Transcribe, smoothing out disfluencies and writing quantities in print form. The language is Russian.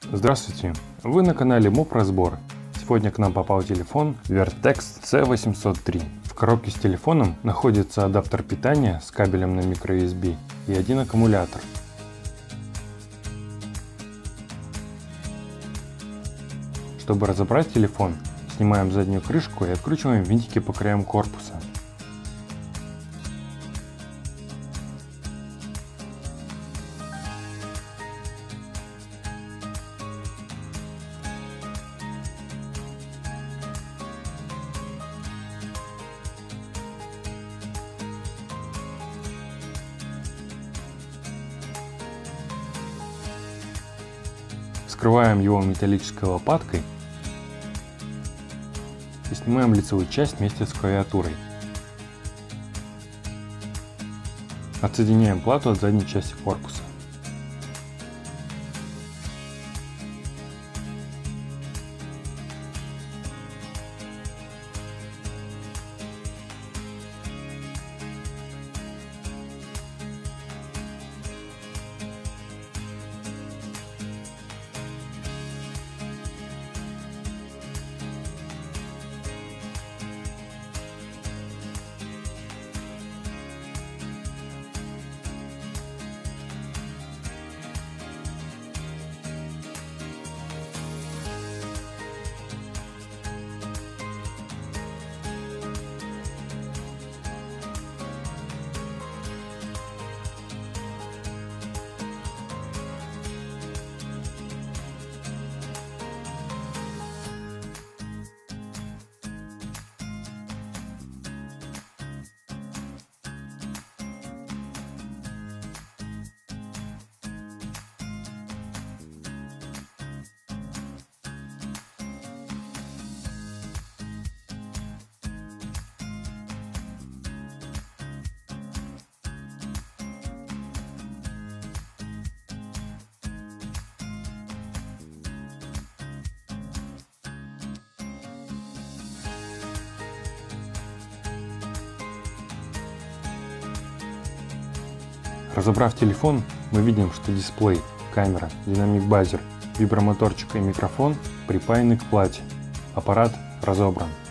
Здравствуйте! Вы на канале Mob-разбор. Сегодня к нам попал телефон Vertex C803. В коробке с телефоном находится адаптер питания с кабелем на microUSB и один аккумулятор. Чтобы разобрать телефон, снимаем заднюю крышку и откручиваем винтики по краям корпуса. Вскрываем его металлической лопаткой и снимаем лицевую часть вместе с клавиатурой. Отсоединяем плату от задней части корпуса. Разобрав телефон, мы видим, что дисплей, камера, динамик-базер, вибромоторчик и микрофон припаяны к плате. Аппарат разобран.